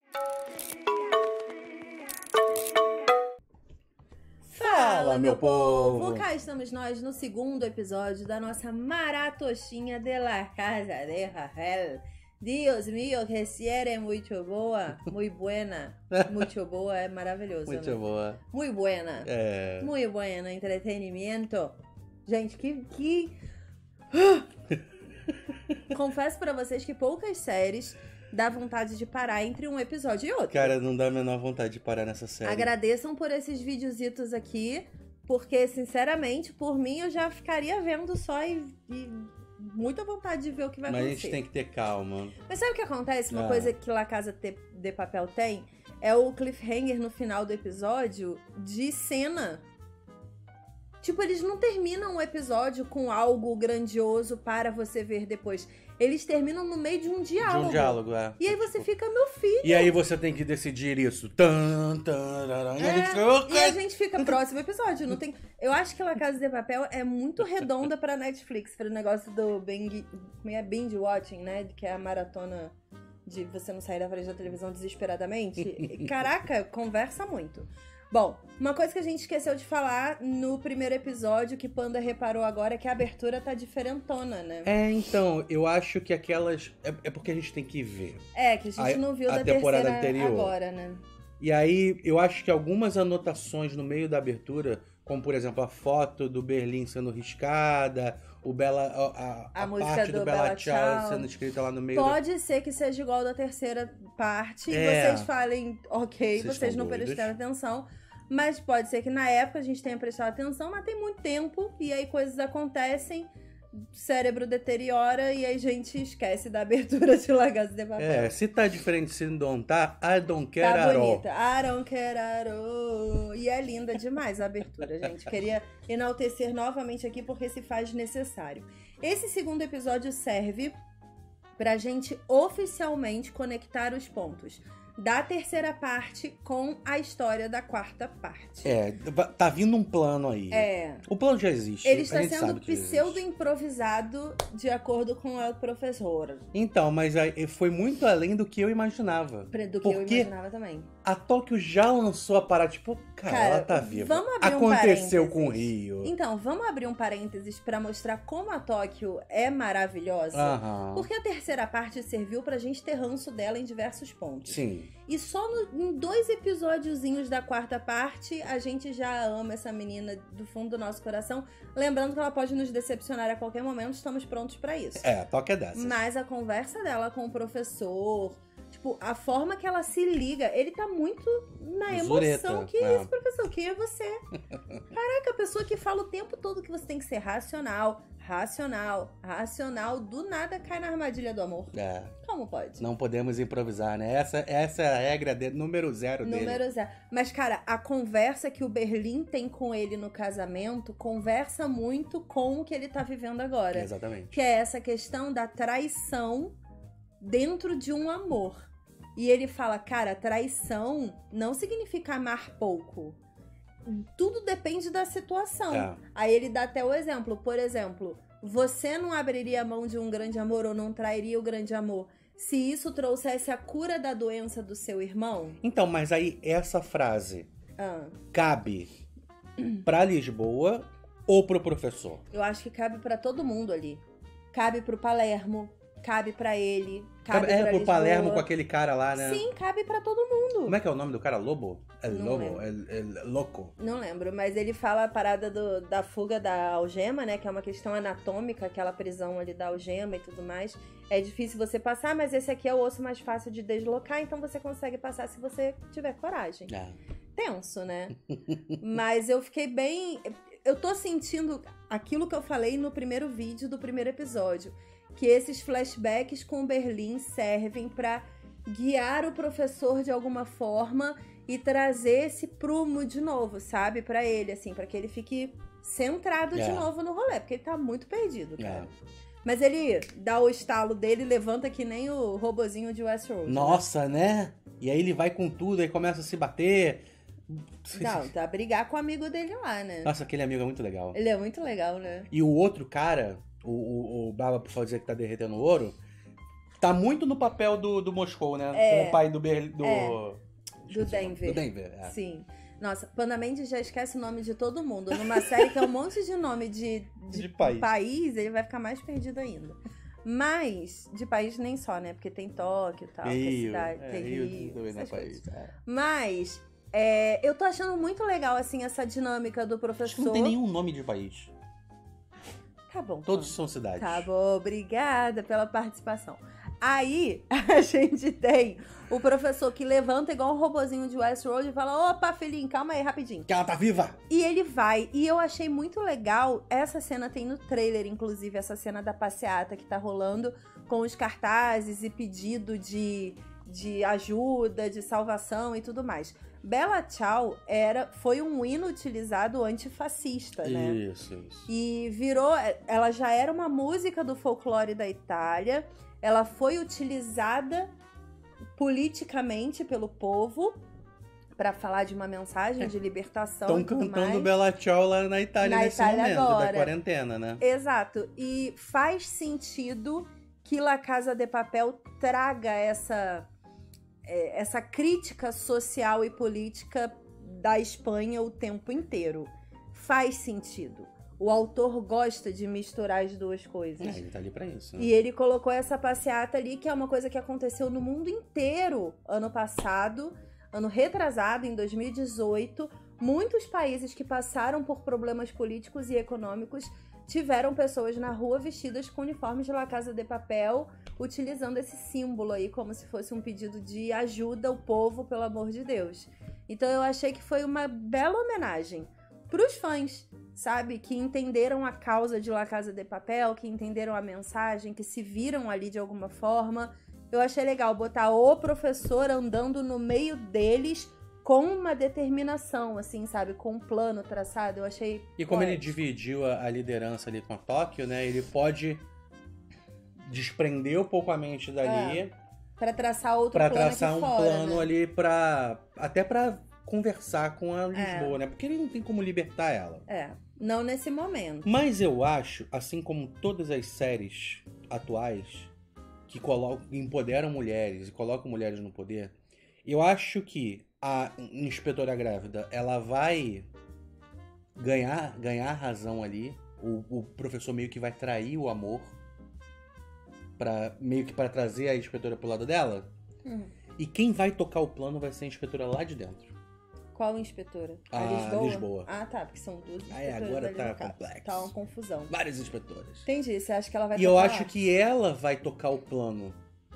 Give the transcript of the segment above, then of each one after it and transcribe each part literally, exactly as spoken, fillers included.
Fala, meu povo! Cá estamos nós no segundo episódio da nossa maratoshinha de la Casa de Rafael. Dios mío, que série muito boa, muito buena, muito boa, é maravilhoso. Muito né? boa. Muito buena. É. Muito buena, entretenimento. Gente, que... que... Confesso pra vocês que poucas séries dá vontade de parar entre um episódio e outro. Cara, não dá a menor vontade de parar nessa série. Agradeçam por esses videozitos aqui, porque, sinceramente, por mim, eu já ficaria vendo só e... e... muita vontade de ver o que vai Mas acontecer. a gente tem que ter calma. Mas sabe o que acontece? Uma Ah. coisa que La Casa de Papel tem é o cliffhanger no final do episódio de cena. Tipo, eles não terminam o episódio com algo grandioso para você ver depois. Eles terminam no meio de um diálogo. De um diálogo, é. E aí você fica, meu filho. E aí você tem que decidir isso. Tan, tarará, e a gente fica, É, "Ok." e a gente fica próximo episódio. Não tem... Eu acho que La Casa de Papel é muito redonda pra Netflix, para o negócio do binge, como é binge watching, né? Que é a maratona de você não sair da frente da televisão desesperadamente. Caraca, conversa muito. Bom, uma coisa que a gente esqueceu de falar no primeiro episódio, que Panda reparou agora, é que a abertura tá diferentona, né? É, então, eu acho que aquelas... É, é porque a gente tem que ver. É, que a gente A- não viu a da temporada terceira anterior. agora, né? E aí, eu acho que algumas anotações no meio da abertura, como, por exemplo, a foto do Berlim sendo riscada, o Bela, a, a, A música parte do do Bela Bella Ciao Ciao. sendo escrita lá no meio. da- Pode ser que seja igual da terceira parte e É. vocês falem, ok, Vocês vocês estão não doidos. prestaram atenção. Mas pode ser que na época a gente tenha prestado atenção, mas tem muito tempo e aí coisas acontecem, o cérebro deteriora e aí a gente esquece da abertura de La Casa de Papel. É, se tá diferente, se não tá, I don't care Tá at all. bonita. I don't care at all. E é linda demais a abertura, gente. Queria enaltecer novamente aqui porque se faz necessário. Esse segundo episódio serve pra gente oficialmente conectar os pontos da terceira parte com a história da quarta parte. É, tá vindo um plano aí. É. O plano já existe. Ele a está gente sendo sabe que já existe. pseudo-improvisado de acordo com o professor. Então, mas aí foi muito além do que eu imaginava. Do que eu Porque imaginava também. a Tóquio já lançou a parada, tipo, cara, Cara, ela tá viva. vamos abrir um Aconteceu parênteses. com o Rio. Então, vamos abrir um parênteses pra mostrar como a Tóquio é maravilhosa. Aham. Porque a terceira parte serviu pra gente ter ranço dela em diversos pontos. Sim. E só no- em dois episódiozinhos da quarta parte, a gente já ama essa menina do fundo do nosso coração. Lembrando que ela pode nos decepcionar a qualquer momento, estamos prontos pra isso. É, a Tóquio é dessas. Mas a conversa dela com o professor, tipo, a forma que ela se liga, ele tá muito na emoção. Zureta, Que é. isso, professor? Quem é você? Caraca, a pessoa que fala o tempo todo que você tem que ser racional, racional, racional, do nada cai na armadilha do amor. É, Como pode? não podemos improvisar, né? Essa, essa é a regra de, número zero dele. Número zero. Mas, cara, a conversa que o Berlim tem com ele no casamento conversa muito com o que ele tá vivendo agora. Exatamente. Que é essa questão da traição dentro de um amor. E ele fala, cara, traição não significa amar pouco. Tudo depende da situação. É. Aí ele dá até o exemplo. Por exemplo, você não abriria a mão de um grande amor ou não trairia o grande amor se isso trouxesse a cura da doença do seu irmão? Então, mas aí essa frase Ah, cabe pra Lisboa ou pro professor? eu acho que cabe pra todo mundo ali. Cabe pro Palermo, cabe pra ele, cabe, Cabe- é pra pro Lisboa. Palermo com aquele cara lá, né? Sim, cabe pra todo mundo. Como é que é o nome do cara? Lobo? É Não Lobo? lembro. É, é Louco? Não lembro, mas ele fala a parada do- da fuga da algema, né? Que é uma questão anatômica, aquela prisão ali da algema e tudo mais. É difícil você passar, mas esse aqui é o osso mais fácil de deslocar, então você consegue passar se você tiver coragem. É. Tenso, né? Mas eu fiquei bem... Eu tô sentindo aquilo que eu falei no primeiro vídeo do primeiro episódio. Que esses flashbacks com Berlim servem pra guiar o professor de alguma forma e trazer esse prumo de novo, sabe? Pra ele, assim, pra que ele fique centrado de É. novo no rolê, porque ele tá muito perdido, cara. É. Mas ele dá o estalo dele e levanta que nem o robozinho de Westworld. Nossa, né? E aí ele vai com tudo, aí começa a se bater. Né? Não, tá a brigar com o amigo dele lá, né? Nossa, aquele amigo é muito legal. Ele é muito legal, né? E o outro cara, o, o, o Baba, por favor, dizer que tá derretendo ouro, Tá muito no papel do, do Moscou, né? É. Com o pai do... Ber... do... É. Esqueci Do o nome. Denver. Do Denver, é. Sim. Nossa, Panda Mendes já esquece o nome de todo mundo. Numa série que é um monte de nome de, de, De país. país, ele vai ficar mais perdido ainda. Mas, de país nem só, né? Porque tem Tóquio e tal, que é Rio. cidade, É, tem Rio, Rio, também não é essas país. coisas. É. Mas, é, eu tô achando muito legal, assim, essa dinâmica do professor. Acho que não tem nenhum nome de país. Tá bom. Todos Panda. são cidades. Tá bom, obrigada pela participação. Aí, a gente tem o professor que levanta igual um robozinho de Westworld e fala, opa, filhinho, calma aí, rapidinho. Que ela tá viva! E ele vai. E eu achei muito legal, essa cena tem no trailer, inclusive, essa cena da passeata que tá rolando com os cartazes e pedido de, de ajuda, de salvação e tudo mais. Bella Ciao era, foi um hino utilizado antifascista, né? Isso, isso. E virou, ela já era uma música do folclore da Itália, ela foi utilizada politicamente pelo povo para falar de uma mensagem de libertação Estão e tudo cantando mais. Bella Ciao lá na Itália Na nesse Itália momento agora. da quarentena, né? Exato. E faz sentido que La Casa de Papel traga essa, é, essa crítica social e política da Espanha o tempo inteiro. Faz sentido. O autor gosta de misturar as duas coisas. É, ele tá ali pra isso, né? E ele colocou essa passeata ali, que é uma coisa que aconteceu no mundo inteiro ano passado, ano retrasado, em dois mil e dezoito. Muitos países que passaram por problemas políticos e econômicos tiveram pessoas na rua vestidas com uniformes de La Casa de Papel, utilizando esse símbolo aí como se fosse um pedido de ajuda ao povo, pelo amor de Deus. Então eu achei que foi uma bela homenagem pros fãs, sabe? Que entenderam a causa de La Casa de Papel, que entenderam a mensagem, que se viram ali de alguma forma. Eu achei legal botar o professor andando no meio deles com uma determinação, assim, sabe? Com um plano traçado. Eu achei E como ele poético. dividiu a, a liderança ali com a Tóquio, né? Ele pode desprender um pouco a mente dali É, Pra traçar outro pra plano traçar aqui um fora, plano né? ali pra... Até pra conversar com a Lisboa, É. né? Porque ele não tem como libertar ela. É, não nesse momento. Mas eu acho, assim como todas as séries atuais que colocam, empoderam mulheres e colocam mulheres no poder, eu acho que a inspetora grávida, ela vai ganhar, ganhar razão ali. O, o professor meio que vai trair o amor para meio que para trazer a inspetora pro lado dela. Hum. E quem vai tocar o plano vai ser a inspetora lá de dentro. Qual inspetora? A Lisboa? Lisboa. Ah, tá, porque são duas Aí inspetoras agora ali tá no caso. complexo. Tá uma confusão. Várias inspetoras. Entendi, você acha que ela vai E eu tocar acho lá? que ela vai tocar o plano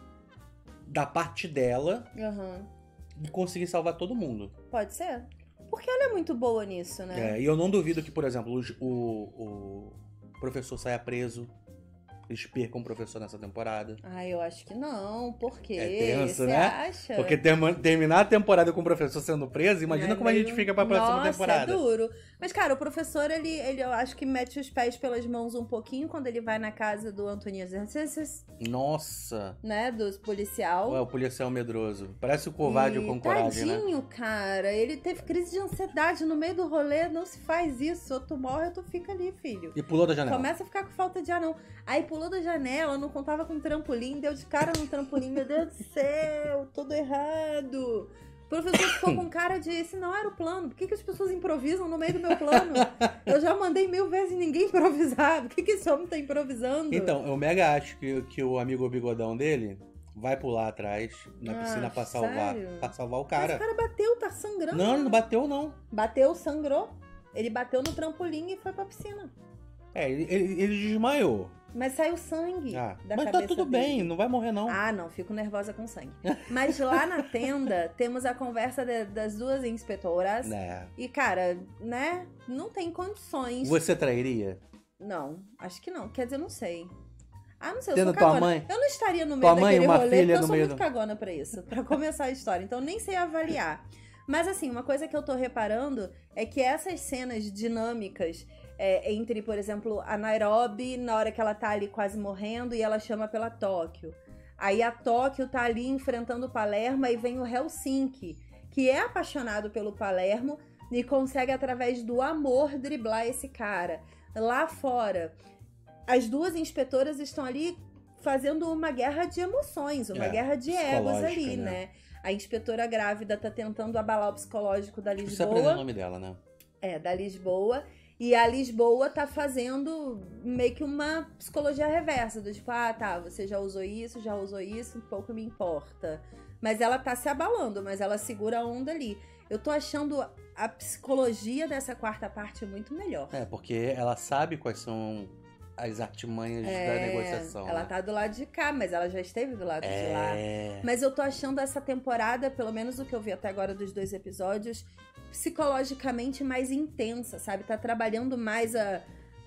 da parte dela Aham. e conseguir salvar todo mundo. Pode ser. Porque ela é muito boa nisso, né? É, e eu não duvido que, por exemplo, os- o, o professor saia preso. Eles percam o professor nessa temporada. Ah, eu acho que não. Por quê? É tenso, Você né? acha? Porque terma- terminar a temporada com o professor sendo preso, imagina É como a gente meio- fica pra próxima Nossa, temporada. é duro. Mas, cara, o professor, ele, ele eu acho que mete os pés pelas mãos um pouquinho quando ele vai na casa do Antônio Exercícios, Nossa. né? Do policial. Ué, o policial medroso. Parece o covarde E com coragem, né? tadinho, cara. Ele teve crise de ansiedade no meio do rolê. Não se faz isso. Ou tu morre ou tu fica ali, filho. E pulou da janela. Começa a ficar com falta de ar, não. Aí pulou da janela, não contava com trampolim, deu de cara no trampolim. Meu Deus do céu, tudo errado. O professor ficou com cara de, esse não era o plano. Por que, que as pessoas improvisam no meio do meu plano? Eu já mandei mil vezes e ninguém improvisava. Por que, que esse homem tá improvisando? Então, eu mega acho que, que o amigo bigodão dele vai pular atrás na Ah, piscina pra salvar, sério? pra salvar o Mas cara. o cara bateu, tá sangrando. Não, ele não bateu, não. Bateu, sangrou. Ele bateu no trampolim e foi pra piscina. É, ele, ele, ele desmaiou. Mas saiu sangue Ah, da mas cabeça tá tudo dele. bem, não vai morrer, não. Ah, não, fico nervosa com sangue. Mas lá na tenda, temos a conversa de- das duas inspetoras. É. E, cara, né? Não tem condições. Você trairia? Não, acho que não. Quer dizer, não sei. Ah, não sei, eu Tendo sou tua cagona. mãe- Eu não estaria no tua meio mãe e daquele uma rolê, filha porque eu no sou meio muito do- cagona pra isso. Pra começar a história. Então, nem sei avaliar. Mas, assim, uma coisa que eu tô reparando é que essas cenas dinâmicas é, entre, por exemplo, a Nairobi, na hora que ela tá ali quase morrendo, e ela chama pela Tóquio. Aí a Tóquio tá ali enfrentando o Palermo, e vem o Helsinki, que é apaixonado pelo Palermo e consegue, através do amor, driblar esse cara. Lá fora, as duas inspetoras estão ali fazendo uma guerra de emoções, uma É, guerra de egos psicológica, ali, né? né? A inspetora grávida tá tentando abalar o psicológico da Precisa aprender o Lisboa. nome dela, né? É, da Lisboa. E a Lisboa tá fazendo meio que uma psicologia reversa, do tipo, ah, tá, você já usou isso, já usou isso, pouco me importa. Mas ela tá se abalando, mas ela segura a onda ali. Eu tô achando a psicologia dessa quarta parte muito melhor. É, porque ela sabe quais são as artimanhas da negociação. Ela né? tá do lado de cá, mas ela já esteve do lado de lá. É. Mas eu tô achando essa temporada, pelo menos o que eu vi até agora dos dois episódios, psicologicamente mais intensa, sabe? Tá trabalhando mais a,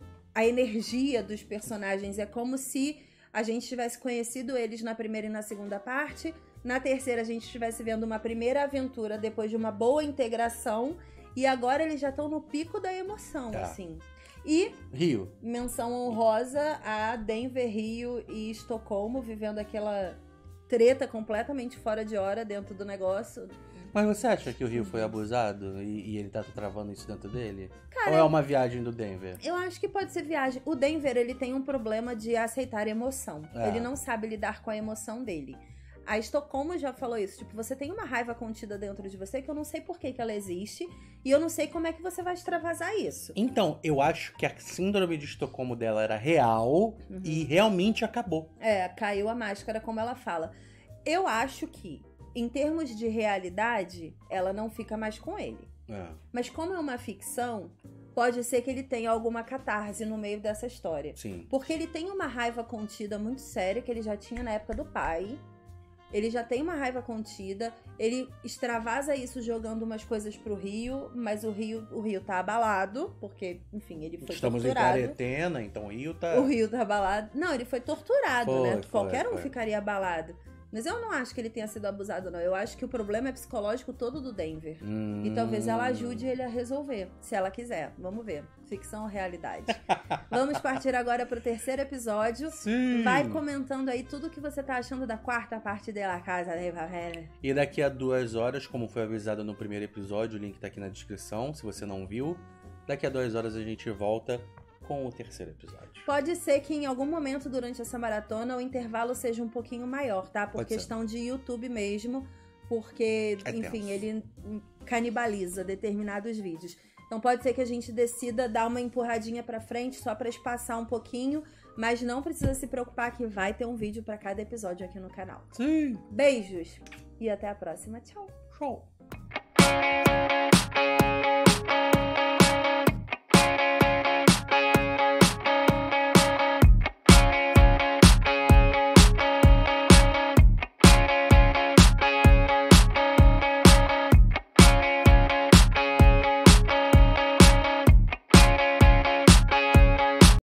a energia dos personagens. É como se a gente tivesse conhecido eles na primeira e na segunda parte. Na terceira, a gente estivesse vendo uma primeira aventura depois de uma boa integração. E agora eles já estão no pico da emoção, Tá. assim. E Rio. menção honrosa a Denver, Rio e Estocolmo, vivendo aquela treta completamente fora de hora dentro do negócio. Mas você acha que o Rio foi abusado e, e ele tá travando isso dentro dele? Cara, Ou é uma viagem do Denver? eu acho que pode ser viagem. O Denver, ele tem um problema de aceitar emoção. É. Ele não sabe lidar com a emoção dele. A Estocolmo já falou isso, tipo, você tem uma raiva contida dentro de você que eu não sei por que, que ela existe e eu não sei como é que você vai extravasar isso. Então, eu acho que a síndrome de Estocolmo dela era real Uhum. e realmente acabou. É, caiu a máscara, como ela fala. Eu acho que, em termos de realidade, ela não fica mais com ele. É. Mas como é uma ficção, pode ser que ele tenha alguma catarse no meio dessa história. Sim. Porque ele tem uma raiva contida muito séria que ele já tinha na época do pai. Ele já tem uma raiva contida, ele extravasa isso jogando umas coisas pro Rio, mas o Rio, o Rio tá abalado, porque, enfim, ele foi Estamos em torturado. quarentena, então o Rio tá... O Rio tá abalado. Não, ele foi torturado, Foi, né? foi, Qualquer um foi. ficaria abalado. Mas eu não acho que ele tenha sido abusado, não. Eu acho que o problema é psicológico todo do Denver. Hum... E talvez ela ajude ele a resolver, se ela quiser. Vamos ver. Ficção ou realidade. Vamos partir agora pro terceiro episódio. Sim! Vai comentando aí tudo que você tá achando da quarta parte de La Casa de Papel. E daqui a duas horas, como foi avisado no primeiro episódio, o link tá aqui na descrição, se você não viu. Daqui a duas horas a gente volta com o terceiro episódio. Pode ser que em algum momento durante essa maratona o intervalo seja um pouquinho maior, tá? Por Pode ser. questão de YouTube mesmo, porque, É enfim, tenso. ele canibaliza determinados vídeos. Então pode ser que a gente decida dar uma empurradinha pra frente só pra espaçar um pouquinho, mas não precisa se preocupar que vai ter um vídeo pra cada episódio aqui no canal. Sim! Beijos e até a próxima. Tchau! Show!